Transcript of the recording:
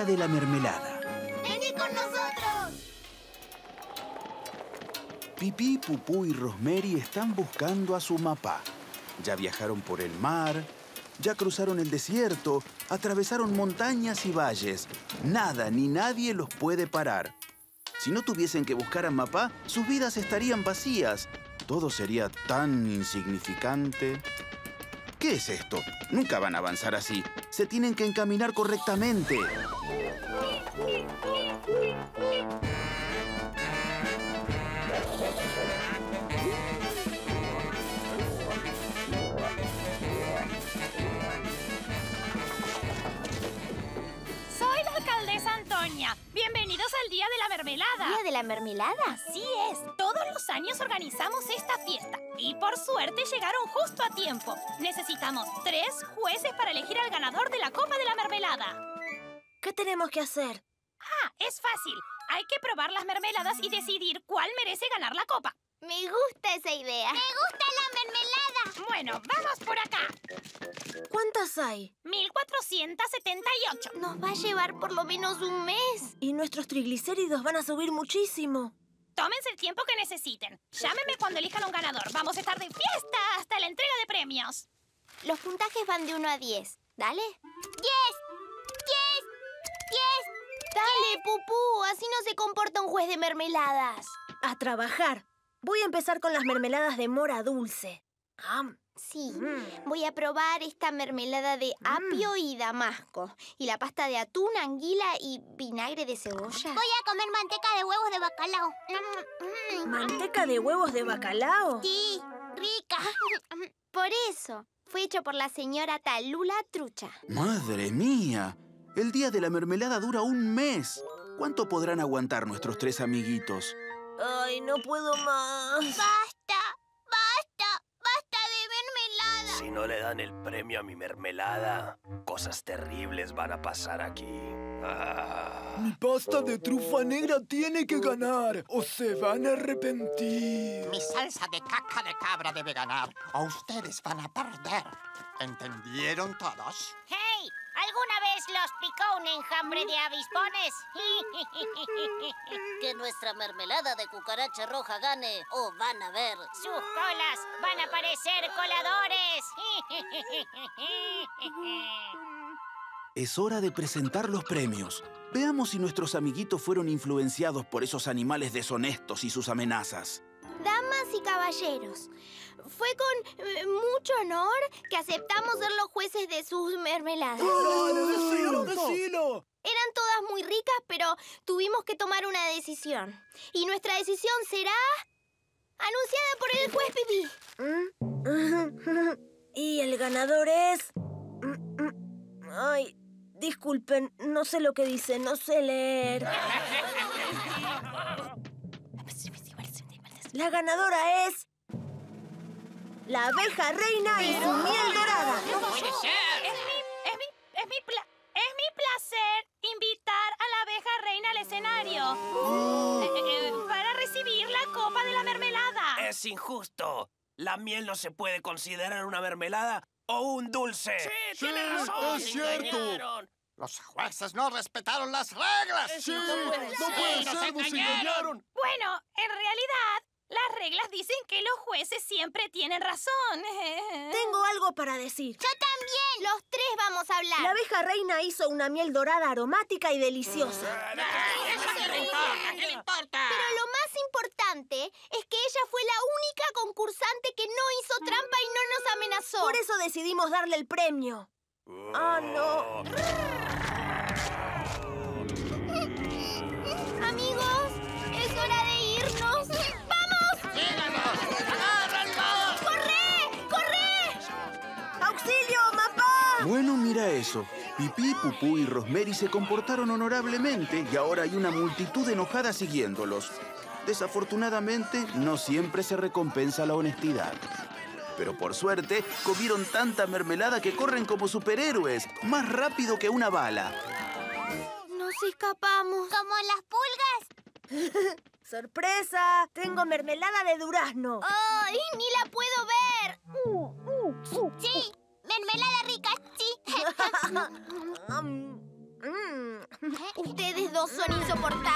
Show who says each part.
Speaker 1: Día de la Mermelada.
Speaker 2: ¡Vení con nosotros!
Speaker 1: Pipí, Pupú y Rosemary están buscando a su papá. Ya viajaron por el mar, ya cruzaron el desierto, atravesaron montañas y valles. Nada ni nadie los puede parar. Si no tuviesen que buscar a papá, sus vidas estarían vacías. Todo sería tan insignificante. ¿Qué es esto? Nunca van a avanzar así. Se tienen que encaminar correctamente.
Speaker 3: Soy la alcaldesa Antonia. Bienvenidos al Día de la Mermelada.
Speaker 2: ¿Día de la mermelada?
Speaker 3: Así es. Todos los años organizamos esta fiesta. Y por suerte llegaron justo a tiempo. Necesitamos 3 jueces para elegir al ganador de la Copa de la Mermelada.
Speaker 4: ¿Qué tenemos que hacer?
Speaker 3: Es fácil. Hay que probar las mermeladas y decidir cuál merece ganar la copa.
Speaker 2: Me gusta esa idea. ¡Me gusta la mermelada!
Speaker 3: Bueno, vamos por acá.
Speaker 4: ¿Cuántas hay?
Speaker 3: 1478.
Speaker 2: Nos va a llevar por lo menos un mes.
Speaker 4: Y nuestros triglicéridos van a subir muchísimo.
Speaker 3: Tómense el tiempo que necesiten. Llámenme cuando elijan un ganador. Vamos a estar de fiesta hasta la entrega de premios.
Speaker 2: Los puntajes van de 1 a 10. ¿Dale? ¡10! Dale, Pupú. Así no se comporta un juez de mermeladas.
Speaker 4: A trabajar. Voy a empezar con las mermeladas de mora dulce.
Speaker 2: Sí, voy a probar esta mermelada de apio y damasco. Y la pasta de atún, anguila y vinagre de cebolla.
Speaker 5: Voy a comer manteca de huevos de bacalao.
Speaker 4: ¿Manteca de huevos de bacalao?
Speaker 5: Sí, rica.
Speaker 2: Por eso, fue hecho por la señora Talula Trucha.
Speaker 1: ¡Madre mía! El Día de la Mermelada dura un mes. ¿Cuánto podrán aguantar nuestros 3 amiguitos?
Speaker 4: Ay, no puedo más.
Speaker 5: ¡Basta! De mermelada!
Speaker 6: Si no le dan el premio a mi mermelada, cosas terribles van a pasar aquí.
Speaker 7: Mi pasta de trufa negra tiene que ganar o se van a arrepentir.
Speaker 8: Mi salsa de caca de cabra debe ganar o ustedes van a perder. ¿Entendieron todos?
Speaker 5: ¡Hey! ¿Alguna vez los picó un enjambre de avispones? Que nuestra mermelada de cucaracha roja gane o van a ver.
Speaker 3: Sus colas van a parecer coladores.
Speaker 1: Es hora de presentar los premios. Veamos si nuestros amiguitos fueron influenciados por esos animales deshonestos y sus amenazas.
Speaker 2: Damas y caballeros, fue con mucho honor que aceptamos ser los jueces de sus mermeladas.
Speaker 7: ¡Decilo!
Speaker 2: Eran todas muy ricas, pero tuvimos que tomar una decisión. Y nuestra decisión será anunciada por el juez Pipí.
Speaker 4: Y el ganador es... Ay, disculpen, no sé lo que dice, no sé leer. La ganadora es... la abeja reina y su miel dorada.
Speaker 8: ¡No puede ser!
Speaker 3: Es mi placer invitar a la abeja reina al escenario para recibir la copa de la mermelada.
Speaker 6: ¡Es injusto! La miel no se puede considerar una mermelada o un dulce. ¡Sí, tiene razón!
Speaker 7: es cierto.
Speaker 6: Engañaron.
Speaker 8: Los jueces no respetaron las reglas.
Speaker 7: ¡Sí! ¡No puede ser! ¡Nos engañaron!
Speaker 3: Bueno, en realidad, las reglas dicen que los jueces siempre tienen razón.
Speaker 4: Tengo algo para decir.
Speaker 2: Yo también. Los 3 vamos a hablar.
Speaker 4: La abeja reina hizo una miel dorada aromática y deliciosa.
Speaker 8: ¿Qué le importa?
Speaker 2: Pero lo más importante es que ella fue la única concursante que no hizo trampa y no nos amenazó.
Speaker 4: Por eso decidimos darle el premio. ¡Ah, no!
Speaker 2: Amigos, es hora de irnos. ¡Vamos!
Speaker 8: ¡Síganos! ¡Agárrenlos!
Speaker 2: ¡Corre!
Speaker 4: ¡Auxilio, papá!
Speaker 1: Bueno, mira eso. Pipí, Pupú y Rosemary se comportaron honorablemente y ahora hay una multitud enojada siguiéndolos. Desafortunadamente, no siempre se recompensa la honestidad. Pero por suerte, comieron tanta mermelada que corren como superhéroes, más rápido que una bala.
Speaker 2: Nos escapamos.
Speaker 5: Como las pulgas.
Speaker 4: ¡Sorpresa! Tengo mermelada de durazno.
Speaker 2: ¡Ay, ni la puedo ver!
Speaker 5: Sí, mermelada rica, sí.
Speaker 2: Ustedes dos son insoportables.